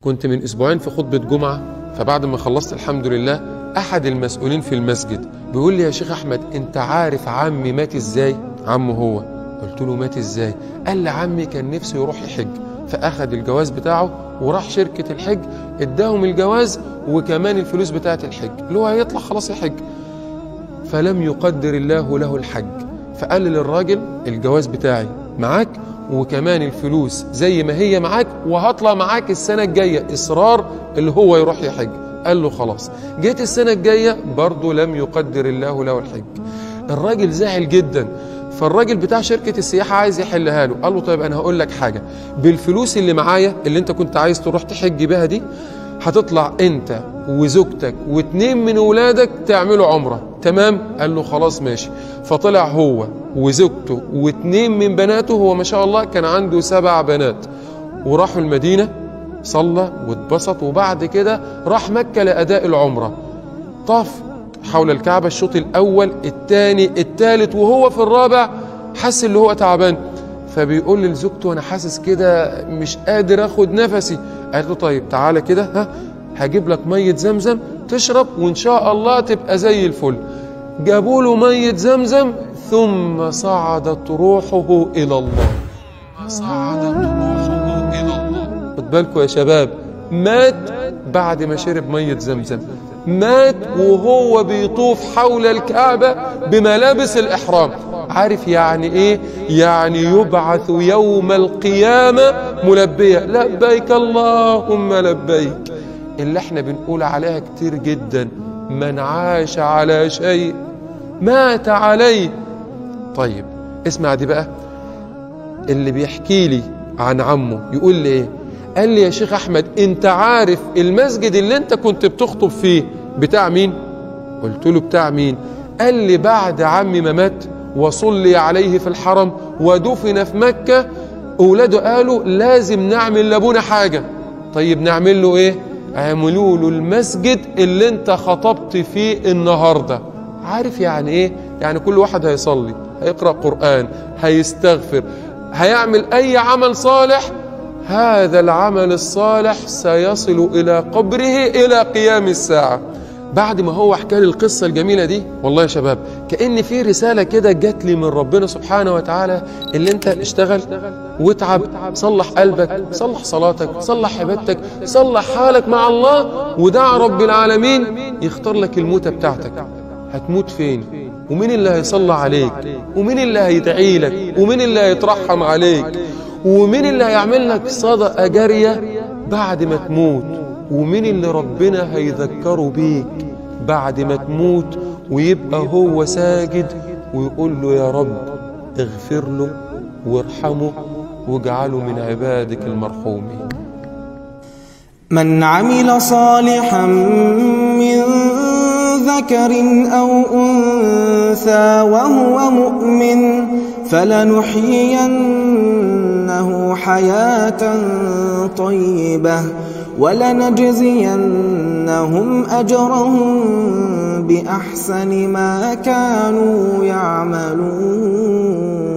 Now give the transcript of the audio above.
كنت من أسبوعين في خطبة جمعة، فبعد ما خلصت الحمد لله أحد المسؤولين في المسجد بيقول لي: يا شيخ أحمد، أنت عارف عمي مات إزاي؟ عمه هو. قلت له: مات إزاي؟ قال لي: عمي كان نفسه يروح يحج، فأخذ الجواز بتاعه وراح شركة الحج، اداهم الجواز وكمان الفلوس بتاعة الحج اللي هو هيطلع خلاص يحج، فلم يقدر الله له الحج، فقال للراجل: الجواز بتاعي معاك وكمان الفلوس زي ما هي معاك، وهطلع معاك السنة الجاية، إصرار اللي هو يروح يحج. قال له: خلاص. جيت السنة الجاية برضه لم يقدر الله له الحج. الراجل زعل جدا، فالراجل بتاع شركة السياحة عايز يحلها له. قال له: طيب أنا هقول لك حاجة، بالفلوس اللي معايا اللي أنت كنت عايز تروح تحج بها دي، هتطلع أنت وزوجتك واتنين من ولادك تعملوا عمرة، تمام؟ قال له: خلاص ماشي. فطلع هو وزوجته واتنين من بناته، هو ما شاء الله كان عنده 7 بنات، وراحوا المدينة، صلى واتبسط، وبعد كده راح مكة لأداء العمرة. طاف حول الكعبة الشوط الأول، الثاني، الثالث، وهو في الرابع حس اللي هو تعبان، فبيقول لزوجته: أنا حاسس كده مش قادر أخد نفسي. قالت له: طيب تعالى كده، هجيب لك مية زمزم تشرب وإن شاء الله تبقى زي الفل. جابوا له مية زمزم، ثم صعدت روحه إلى الله. صعدت روحه إلى الله. خد بالكم يا شباب، مات بعد ما شرب مية زمزم، مات وهو بيطوف حول الكعبة بملابس الإحرام. عارف يعني إيه؟ يعني يبعث يوم القيامة ملبيا: لبيك اللهم لبيك، اللي احنا بنقول عليها كتير جدا: من عاش على شيء مات عليه. طيب اسمع دي بقى، اللي بيحكي لي عن عمه يقول لي ايه؟ قال لي: يا شيخ أحمد، انت عارف المسجد اللي انت كنت بتخطب فيه بتاع مين؟ قلت له: بتاع مين؟ قال لي: بعد عمي ما مات وصلي عليه في الحرم ودفن في مكة، اولاده قالوا لازم نعمل لابونا حاجة. طيب نعمل له ايه؟ عملوا له المسجد اللي انت خطبت فيه النهاردة. عارف يعني ايه؟ يعني كل واحد هيصلي، هيقرأ قرآن، هيستغفر، هيعمل اي عمل صالح، هذا العمل الصالح سيصل إلى قبره إلى قيام الساعة. بعد ما هو حكى لي القصة الجميلة دي، والله يا شباب كأن في رسالة كده جات لي من ربنا سبحانه وتعالى: اللي انت اشتغل واتعب، صلح قلبك، صلح صلاتك، صلح عبادتك، صلح حالك مع الله، ودع رب العالمين يختار لك الموتة بتاعتك. هتموت فين؟ ومين اللي هيصلى عليك؟ ومين اللي هيدعي لك؟ ومين اللي هيترحم عليك؟ ومين اللي هيعمل لك صدقة جارية بعد ما تموت؟ ومين اللي ربنا هيذكره بيك بعد ما تموت ويبقى هو ساجد ويقول له: يا رب اغفر له وارحمه واجعله من عبادك المرحومين. من عمل صالحا من ذكر أو أنثى وهو مؤمن فلنحيينه حياة طيبة ولنجزينهم أجرهم بأحسن ما كانوا يعملون.